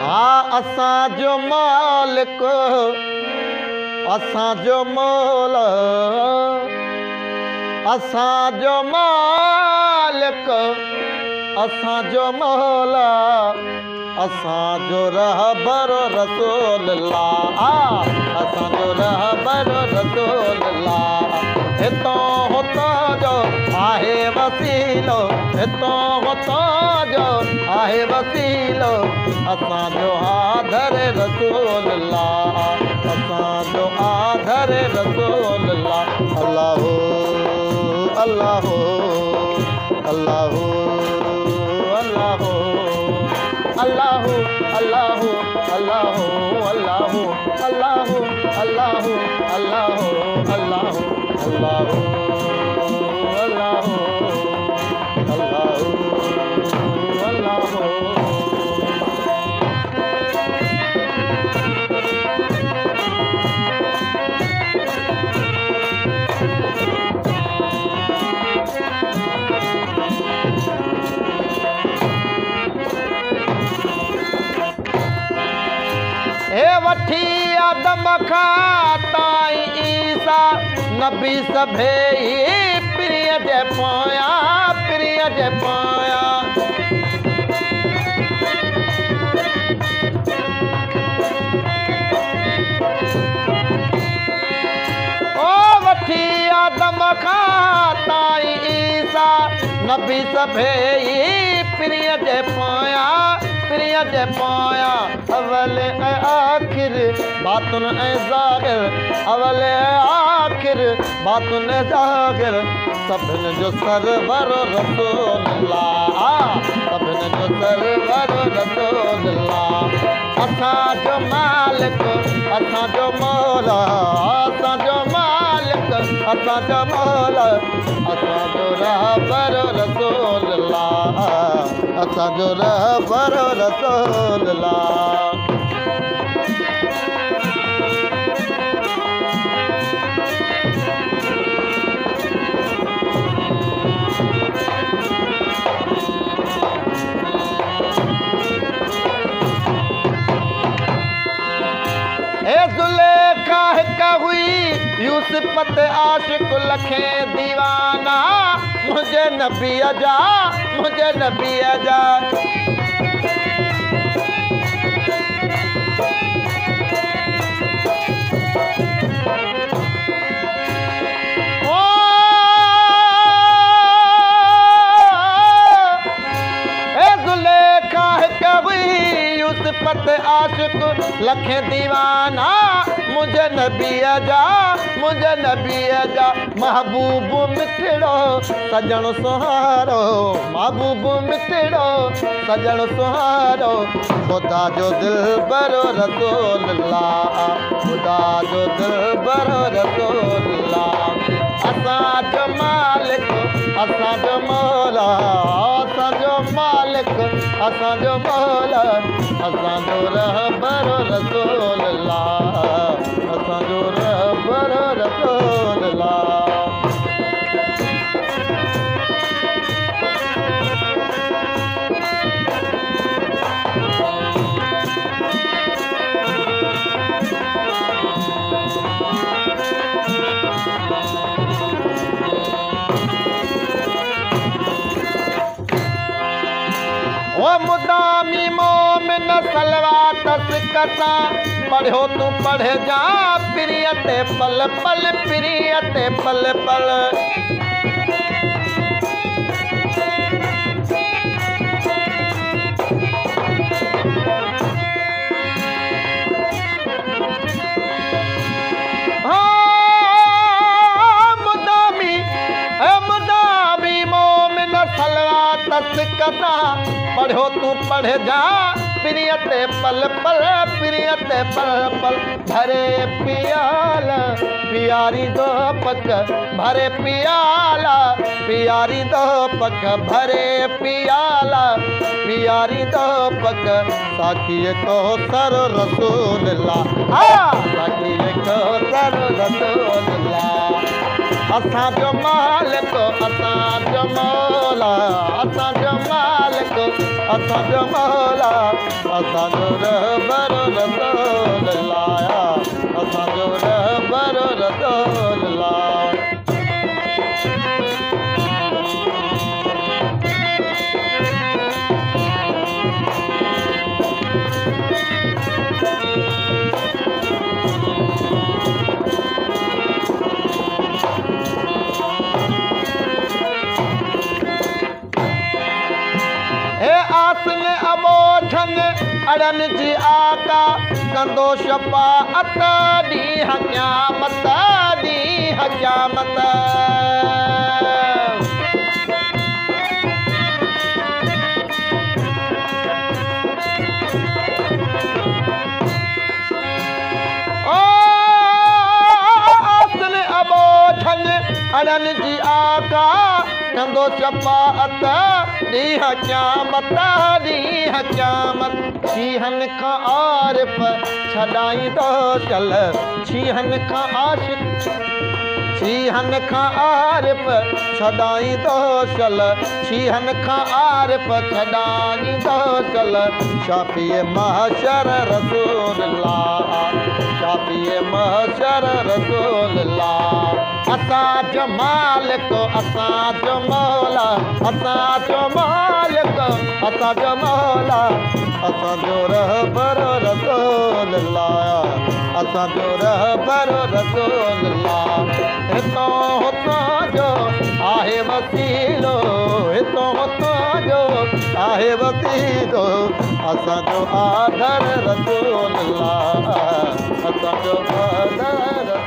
असांजो मालिक असांजो मौला असांजो मालिक असांजो मौला असांजो रहबर रसूल अल्लाह असांजो रहबर रसूल अल्लाह हितों हुतां जो आहे वसीलो हितों हुतां जो आहे वसीलो असांजो आदर रसूल अल्लाह असांजो आदर रसूल अल्लाह अल्लाह अल्लाह अल्लाह अल्लाह अल्लाह अल्लाह अल्लाह अल्लाह अल्लाह अल्लाह अल्लाह अल्लाह अल्लाह वठी आदम खां ताईं ईसा नबी सभई प्रिय जे पोयां ओ वठी आदम खां ताईं ईसा नबी सभई प्रिय जे पोयां अवल ऐं आखिर बातुन ऐं ज़ाहिर अवल ऐं आखिर बातुन ऐं ज़ाहिर सभिनि जो सरवर रसूल अल्लाह सभिनि जो सरवर रसूल अल्लाह असांजो मालिक असांजो मौला असांजो मालिक असांजो मौला असांजो रहबर रसूल अल्लाह असांजो रहबर रसूल अल्लाह ज़ुलेखा हिक हुई यूसुफ ते आशिक़ लखे दीवाना मुझे नबीअ जा पत आशिक़ लखे दीवाना मुझे नबीअ जा महबूब मिठड़ो सजण सुहारो महबूब मिठड़ो सजण सुहारो खुदा जो दिलबर रसूल अल्लाह खुदा जो दिलबर रसूल अल्लाह असांजो मालिक असांजो मौला असांजो मालिक असांजो मौला असांजो रहबर रसूल अल्लाह असांजो रहबर रसूल अल्लाह मुदामी मोमिन सलवात सिकता पढ़ो तू पढ़ जा प्रिय ते पल पल प्रिय ते पल पल मुदामी मोमिन सलवात सिकता पढ़ो तू पढ़ जा प्रिय ते पल पल भरे पियाला प्यारी दो पक भरे पियाला प्यारी दो पक भरे पियाला प्यारी दो पक साकी को सर रसूल अल्लाह साकी को सर रसूल अल्लाह असांजो मालिक असांजो मौला असांजो मालिक असांजो मौला असांजो रहबर रसूल लाया असांजो रहबर रसूल लाया आसन अबोझन अड़न जी आका कंदो शफाअत ॾींहुं क़यामत ॾींहुं क़यामत आसन अबोझन अड़न जी आका कंदो शफाअत ॾींहुं क़यामत ॾींहुं क़यामत शीहनि खां आरिफ़ छॾाईंदो चल शीहनि खां आशिक़ शीहनि खां आरिफ़ छॾाईंदो चल शीहनि खां आरिफ़ छॾाईंदो चल शाफ़ीअ महशर रसूलुल्लाह शाफ़ीअ महशर रसूलुल्लाह असांजो मालिक असांजो मौला असांजो मालिक असांजो मौला असांजो रहबर रसूलुल्लाह असांजो रहबर रसूलुल्लाह हितों हुतां जो आहे वसीलो हितों हुतां जो आहे वसीलो असांजो आदर रसूलुल्लाह असांजो आदर